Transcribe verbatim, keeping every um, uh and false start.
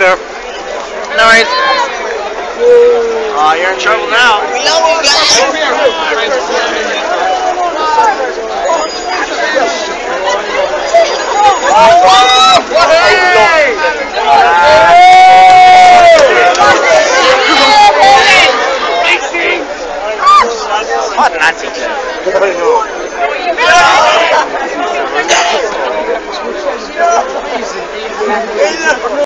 there. No worries. Oh, you're in trouble now. We love you guys.